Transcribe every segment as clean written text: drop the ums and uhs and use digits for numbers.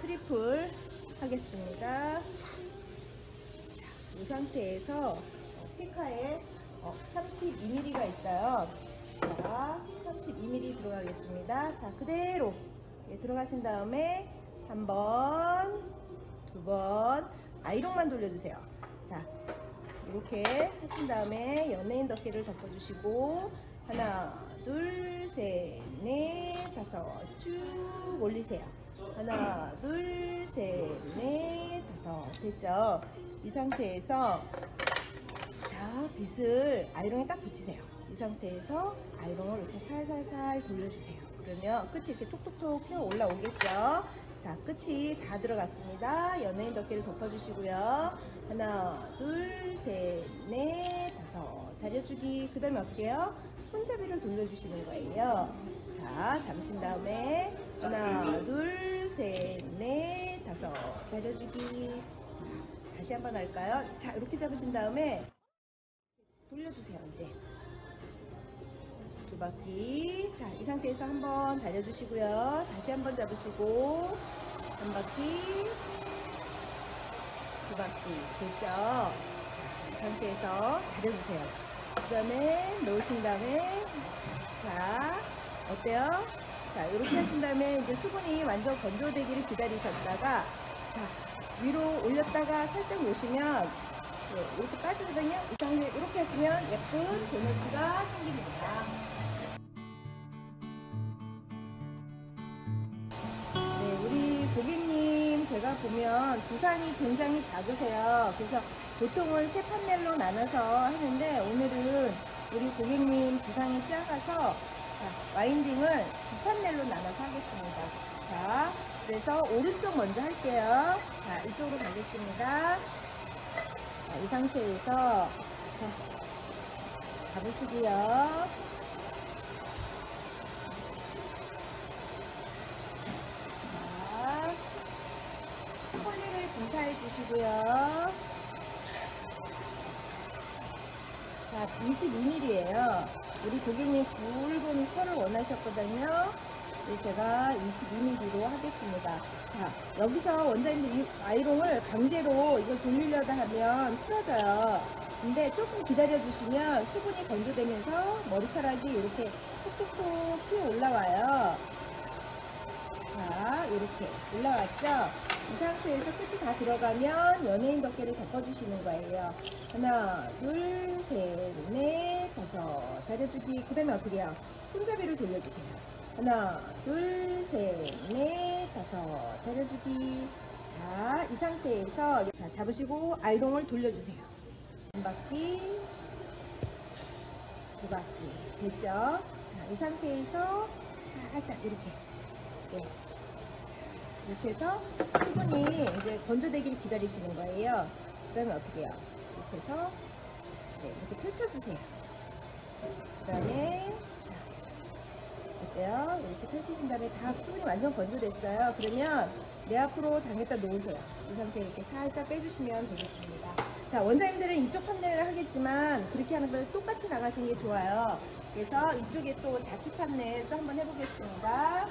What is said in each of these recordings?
트리플 하겠습니다. 이 상태에서 피카에 32mm가 있어요. 자, 32mm 들어가겠습니다. 자, 그대로 들어가신 다음에 한 번, 두 번 아이롱만 돌려주세요. 자, 이렇게 하신 다음에 연예인 덮개를 덮어주시고 하나, 둘, 셋, 넷, 다섯 쭉 올리세요. 하나, 둘, 셋, 넷, 다섯. 됐죠? 이 상태에서 자, 빗을 아이롱에 딱 붙이세요. 이 상태에서 아이롱을 이렇게 살살살 돌려주세요. 그러면 끝이 이렇게 톡톡톡 튀어 올라오겠죠? 자, 끝이 다 들어갔습니다. 연예인 덮개를 덮어주시고요. 하나, 둘, 셋, 넷, 다섯. 다려주기. 그 다음에 어떻게 해요? 손잡이를 돌려주시는 거예요. 자, 잡으신 다음에 하나, 둘, 셋, 넷, 다섯. 다려주기. 다시 한번 할까요? 자, 이렇게 잡으신 다음에 돌려주세요. 이제 두 바퀴. 자, 이 상태에서 한번 달려주시고요. 다시 한번 잡으시고 한 바퀴, 두 바퀴. 됐죠? 자, 이 상태에서 달려주세요. 그 다음에 놓으신 다음에 자, 어때요? 자, 이렇게 하신 다음에 이제 수분이 완전 건조되기를 기다리셨다가 자, 위로 올렸다가 살짝 놓으시면 이렇게 빠지거든요. 이 상태 이렇게 하시면 예쁜 도넛가 생깁니다. 네, 우리 고객님 제가 보면 두상이 굉장히 작으세요. 그래서 보통은 세 판넬로 나눠서 하는데 오늘은 우리 고객님 두상이 작아서 자, 와인딩을 두 판넬로 나눠서 하겠습니다. 자, 그래서 오른쪽 먼저 할게요. 자, 이쪽으로 가겠습니다. 자, 이 상태에서 자, 잡으시고요. 자, 폴리를 분사해 주시고요. 자, 22mm예요. 우리 고객님 굵은 컬을 원하셨거든요. 네, 제가 22mm로 하겠습니다. 자, 여기서 원장님들 이 아이롱을 강제로 이걸 돌리려다 하면 풀어져요. 근데 조금 기다려 주시면 수분이 건조되면서 머리카락이 이렇게 톡톡톡 튀어 올라와요. 자, 이렇게 올라왔죠? 이 상태에서 끝이 다 들어가면 연예인 덮개를 덮어주시는 거예요. 하나, 둘, 셋, 넷, 다섯. 다려주기. 그 다음에 어떻게 해요? 손잡이를 돌려주세요. 하나, 둘, 셋, 넷, 다섯. 다려주기. 자, 이 상태에서 자, 잡으시고 아이롱을 돌려주세요. 한 바퀴, 두 바퀴. 됐죠? 자, 이 상태에서 살짝 이렇게. 네. 이렇게 해서 수분이 이제 건조되기를 기다리시는 거예요. 그 다음에 어떻게 해요? 이렇게 해서 네, 이렇게 펼쳐주세요. 그 다음에 어때요? 이렇게 펼치신 다음에 다 수분이 완전 건조됐어요. 그러면 내 앞으로 당겼다 놓으세요. 이 상태에 이렇게 살짝 빼주시면 되겠습니다. 자, 원장님들은 이쪽 판넬을 하겠지만 그렇게 하는 건 똑같이 나가시는 게 좋아요. 그래서 이쪽에 또 자치 판넬 또 한번 해보겠습니다.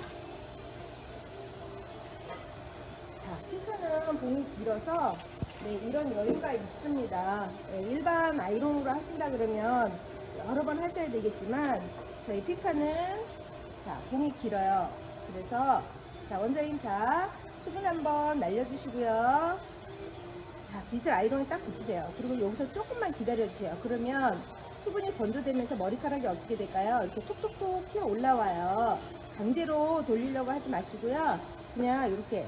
자, 피카는 봉이 길어서 네, 이런 여유가 있습니다. 네, 일반 아이롱으로 하신다 그러면 여러 번 하셔야 되겠지만 저희 피카는 자, 봉이 길어요. 그래서 자, 원장님 자, 수분 한번 날려주시고요. 자, 빗을 아이롱에 딱 붙이세요. 그리고 여기서 조금만 기다려주세요. 그러면 수분이 건조되면서 머리카락이 어떻게 될까요? 이렇게 톡톡톡 튀어 올라와요. 강제로 돌리려고 하지 마시고요. 그냥 이렇게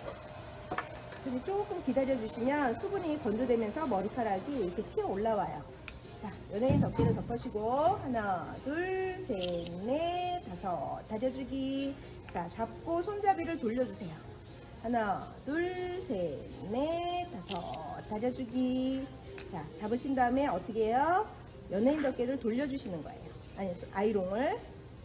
조금 기다려 주시면 수분이 건조되면서 머리카락이 이렇게 튀어 올라와요. 자, 연예인 덮개를 덮으시고 하나, 둘, 셋, 넷, 다섯. 다려주기. 자, 잡고 손잡이를 돌려주세요. 하나, 둘, 셋, 넷, 다섯. 다려주기. 자, 잡으신 다음에 어떻게 해요? 연예인 덮개를 돌려주시는 거예요. 아니, 아이롱을.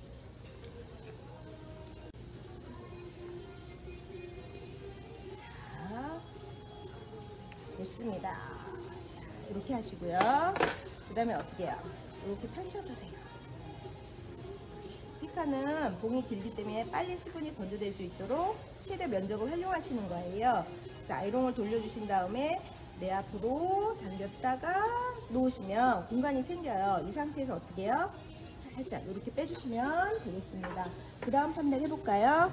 됐습니다. 자, 이렇게 하시고요. 그 다음에 어떻게 해요? 이렇게 펼쳐주세요. 피카는 봉이 길기 때문에 빨리 수분이 건조될 수 있도록 최대 면적을 활용하시는 거예요. 그래서 아이롱을 돌려주신 다음에 내 앞으로 당겼다가 놓으시면 공간이 생겨요. 이 상태에서 어떻게 해요? 살짝 이렇게 빼주시면 되겠습니다. 그 다음 판넬 해볼까요?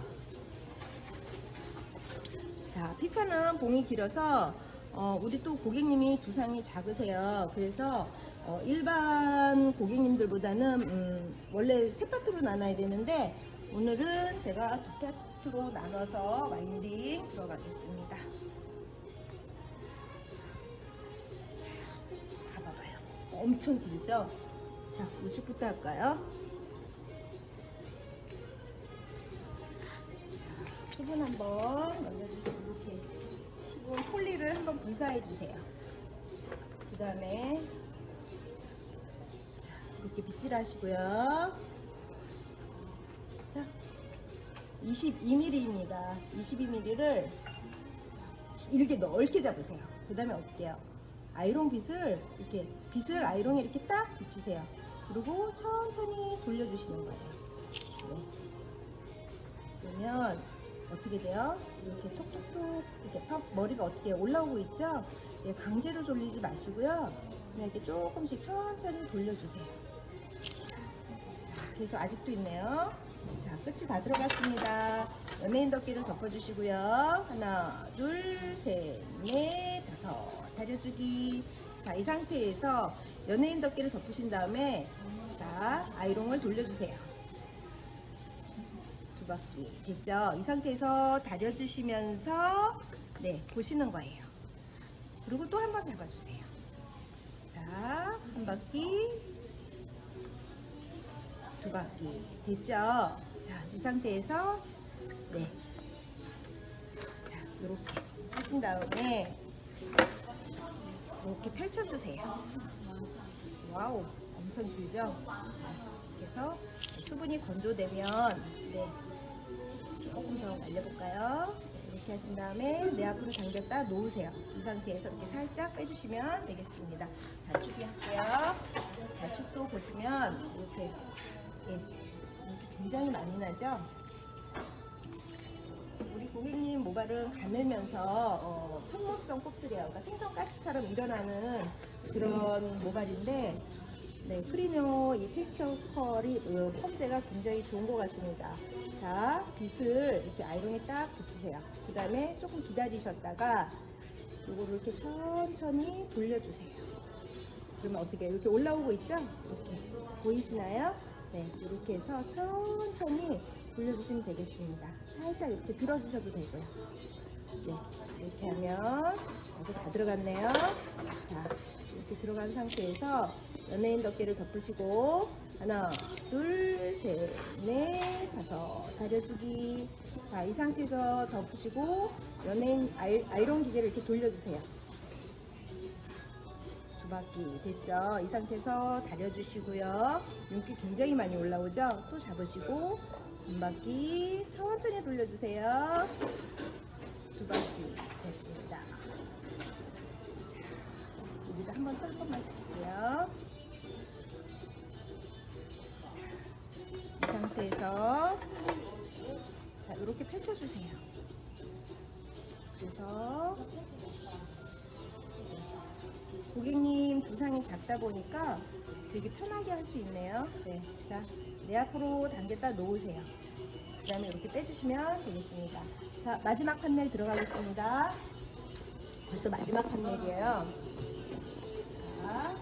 자, 피카는 봉이 길어서 우리 또 고객님이 두상이 작으세요. 그래서 일반 고객님들보다는 원래 세 파트로 나눠야 되는데 오늘은 제가 두 파트로 나눠서 와인딩 들어가겠습니다. 봐봐요. 엄청 길죠? 자, 우측부터 할까요? 자, 수분 한번 넣어주시고 이렇게 수분 폴리를 한번 분사해 주세요. 그 다음에 이렇게 빗질 하시고요. 자, 22mm입니다. 22mm를 이렇게 넓게 잡으세요. 그 다음에 어떻게 해요? 아이롱 빗을 이렇게 아이롱에 이렇게 딱 붙이세요. 그리고 천천히 돌려주시는 거예요. 네. 그러면 어떻게 돼요? 이렇게 톡톡톡 이렇게 머리가 어떻게 올라오고 있죠? 예, 강제로 돌리지 마시고요. 그냥 이렇게 조금씩 천천히 돌려주세요. 자, 계속 아직도 있네요. 자, 끝이 다 들어갔습니다. 연예인 덮개를 덮어주시고요. 하나, 둘, 셋, 넷, 다섯. 다려주기. 자, 이 상태에서 연예인 덮개를 덮으신 다음에 자, 아이롱을 돌려주세요. 두 바퀴 됐죠? 이 상태에서 다려주시면서 네, 보시는 거예요. 그리고 또 한 번 잡아주세요. 자, 한 바퀴, 두 바퀴 됐죠? 자, 이 상태에서 네, 자, 이렇게 하신 다음에 이렇게 펼쳐주세요. 와우, 엄청 길죠? 그래서 수분이 건조되면 네, 조금 더 말려볼까요? 이렇게 하신 다음에 내 앞으로 당겼다 놓으세요. 이 상태에서 이렇게 살짝 빼주시면 되겠습니다. 자축이 할게요. 자축도 보시면 이렇게, 예, 이렇게 굉장히 많이 나죠? 우리 고객님 모발은 가늘면서 편모성 곱슬이에요. 그러니까 생선가시처럼 일어나는 그런 모발인데 네, 프리뇨 이 텍스처 컬이 펌제가 굉장히 좋은 것 같습니다. 자, 빗을 이렇게 아이롱에 딱 붙이세요. 그 다음에 조금 기다리셨다가 이거를 이렇게 천천히 돌려주세요. 그러면 어떻게 이렇게 올라오고 있죠? 이렇게 보이시나요? 네, 이렇게 해서 천천히 돌려주시면 되겠습니다. 살짝 이렇게 들어주셔도 되고요. 네, 이렇게 하면 이제 다 들어갔네요. 자, 이렇게 들어간 상태에서 연예인 덮개를 덮으시고 하나, 둘, 셋, 넷, 다섯. 다려주기. 자, 이 상태에서 덮으시고 연예인 아이롱 기계를 이렇게 돌려주세요. 두 바퀴 됐죠? 이 상태에서 다려주시고요. 윤기 굉장히 많이 올라오죠? 또 잡으시고 한 바퀴 천천히 돌려주세요. 두 바퀴 됐습니다. 자, 여기다 한번 또 한 번만 드릴게요. 이 상태에서 자, 이렇게 펼쳐주세요. 그래서 고객님 두상이 작다 보니까 되게 편하게 할 수 있네요. 네, 자, 내 앞으로 당겼다 놓으세요. 그 다음에 이렇게 빼주시면 되겠습니다. 자, 마지막 판넬 들어가겠습니다. 벌써 마지막 판넬이에요. 자,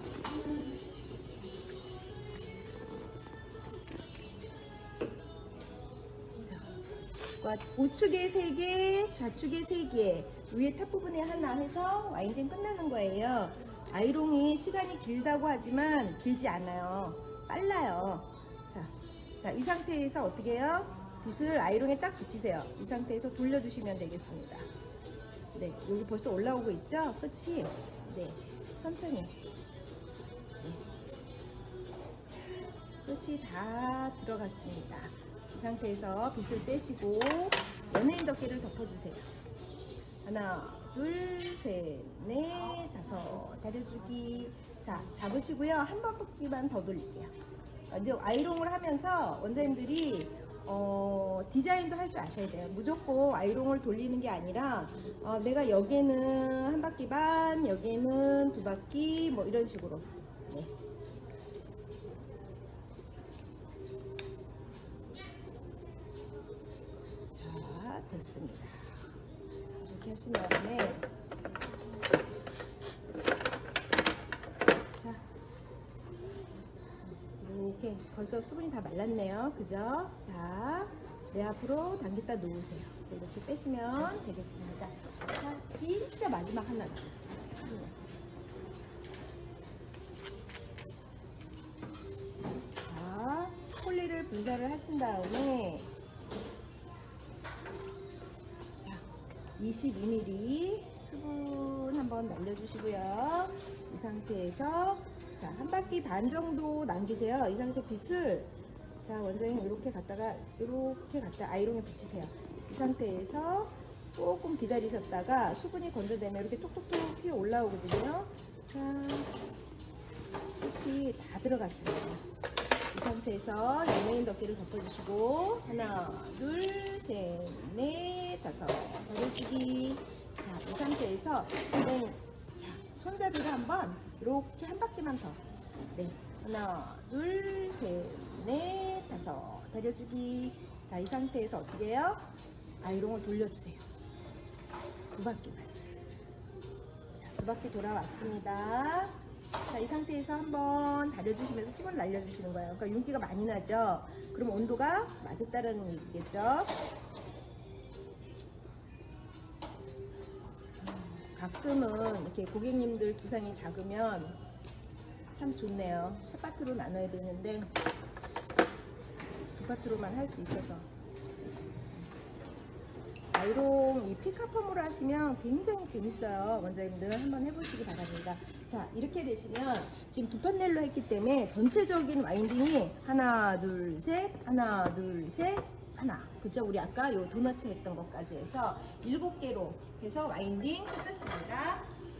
우측에 3개, 좌측에 3개, 위에 탑 부분에 하나 해서 와인딩 끝나는 거예요. 아이롱이 시간이 길다고 하지만 길지 않아요. 빨라요. 자, 이 상태에서 어떻게 해요? 빗을 아이롱에 딱 붙이세요. 이 상태에서 돌려주시면 되겠습니다. 네, 여기 벌써 올라오고 있죠? 끝이? 네, 천천히. 네. 자, 끝이 다 들어갔습니다. 이 상태에서 빗을 빼시고 연예인 덮개를 덮어주세요. 하나, 둘, 셋, 넷, 다섯. 다려주기. 자, 잡으시고요. 한 바퀴만 더 돌릴게요. 이제 아이롱을 하면서 원장님들이 디자인도 할 줄 아셔야 돼요. 무조건 아이롱을 돌리는 게 아니라 내가 여기는 한 바퀴 반, 여기는 두 바퀴 뭐 이런 식으로. 네. 자, 됐습니다. 이렇게 하신 다음에 자, 이렇게 벌써 수분이 다 말랐네요. 그죠? 자, 내 앞으로 당겼다 놓으세요. 이렇게 빼시면 되겠습니다. 자, 진짜 마지막 하나 남았어요. 자, 폴리를 분사를 하신 다음에 자, 22mm 수분 한번 날려주시고요. 이 상태에서 자, 한 바퀴 반 정도 남기세요. 이 상태 빗을 자, 원장님 이렇게 갖다가 아이롱에 붙이세요. 이 상태에서 조금 기다리셨다가 수분이 건조되면 이렇게 톡톡톡 튀어 올라오거든요. 자, 끝이 다 들어갔습니다. 이 상태에서 연예인 덮개를 덮어주시고 하나, 둘, 셋, 넷, 다섯 버려주기. 자, 이 상태에서 자, 손잡이를 한번 이렇게 한 바퀴만 더. 네, 하나, 둘, 셋, 넷, 다섯 데려주기. 자, 이 상태에서 어떻게 해요? 아이롱을 돌려주세요. 두 바퀴만. 자, 두 바퀴 돌아왔습니다. 자, 이 상태에서 한번 다려주시면서 수분 날려주시는 거예요. 그러니까 윤기가 많이 나죠? 그럼 온도가 맞았다라는 얘기겠죠? 가끔은 이렇게 고객님들 두상이 작으면 참 좋네요. 세 파트로 나눠야 되는데 두 파트로만 할 수 있어서. 아이롱 이 피카펌으로 하시면 굉장히 재밌어요. 원장님들 한번 해보시기 바랍니다. 자, 이렇게 되시면 지금 두 판넬로 했기 때문에 전체적인 와인딩이 하나, 둘, 셋, 하나, 둘, 셋, 하나. 그죠? 우리 아까 요 도너츠 했던 것까지 해서 7개로 해서 와인딩 끝났습니다.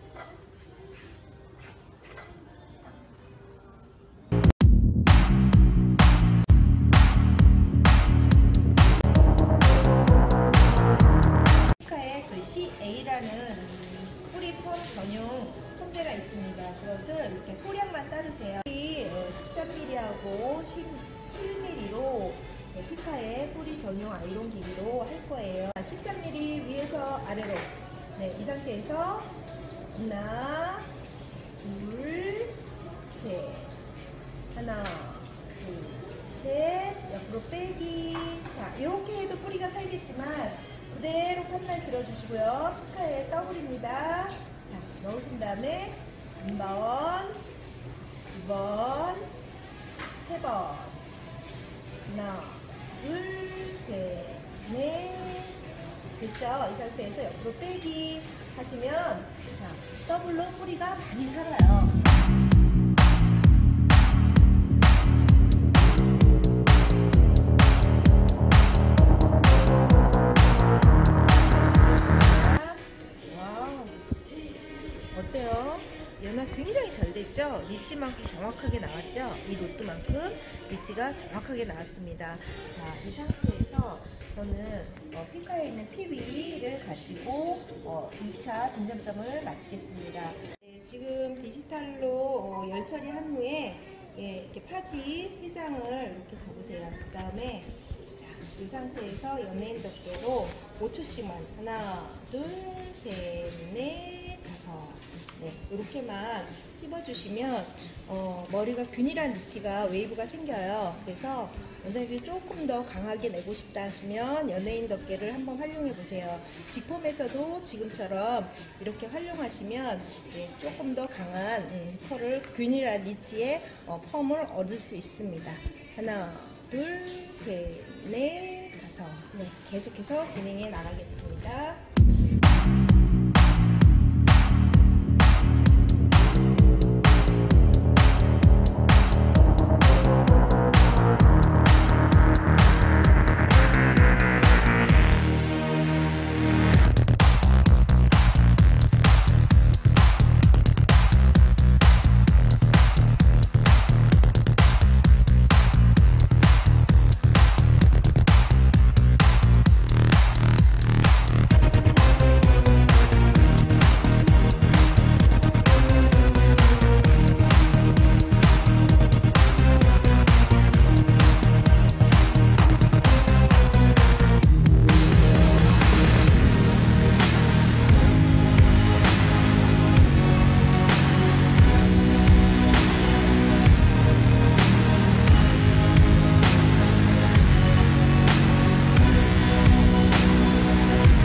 A라는 뿌리폼 전용 폼제가 있습니다. 그것을 이렇게 소량만 따르세요. 13mm하고 17mm로 피카의 뿌리 전용 아이롱 길이로 할 거예요. 13mm 위에서 아래로. 네, 이 상태에서 하나, 둘, 셋, 하나, 둘, 셋, 옆으로 빼기. 자, 이렇게 해도 뿌리가 살겠지만 그대로 판만 들어주시고요. 피카의 더블입니다. 자, 넣으신 다음에 한 번, 두 번, 세 번, 하나, 둘, 셋, 넷. 됐죠? 이 상태에서 옆으로 빼기 하시면 자, 더블로 뿌리가 많이 살아요. 어때요? 연화 굉장히 잘 됐죠? 리치만큼 정확하게 나왔죠? 이 로트만큼 리치가 정확하게 나왔습니다. 자, 이 상태에서 저는 피카에 있는 PB를 가지고 2차 분점점을 마치겠습니다. 네, 지금 디지털로 열 처리한 후에 이렇게 파지 3장을 이렇게 접으세요. 그 다음에 이 상태에서 연예인 덮개로 5초씩만 하나, 둘, 셋, 넷, 다섯. 네, 이렇게만 찝어주시면 머리가 균일한 위치가 웨이브가 생겨요. 그래서 원장님이 조금 더 강하게 내고 싶다 하시면 연예인 덮개를 한번 활용해 보세요. 직폼에서도 지금처럼 이렇게 활용하시면 조금 더 강한 펄을 균일한 위치에 펌을 얻을 수 있습니다. 하나, 둘, 셋, 넷, 다섯. 네, 계속해서 진행해 나가겠습니다.